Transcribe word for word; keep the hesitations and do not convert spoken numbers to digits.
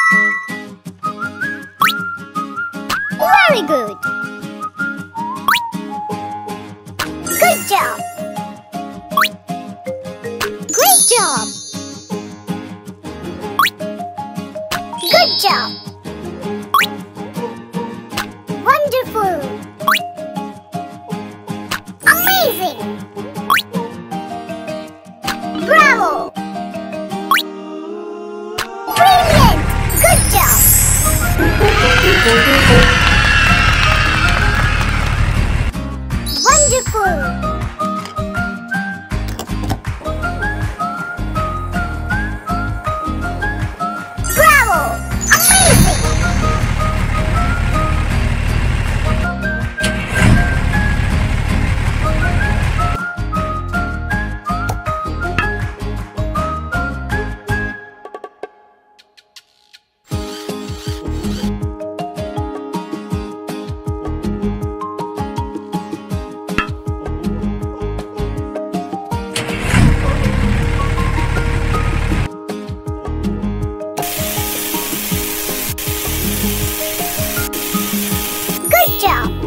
Very good. Good job. Great job. Good job. Wonderful. Amazing. Bravo. Brilliant. Good job. Wonderful. Bravo. Amazing. Good job.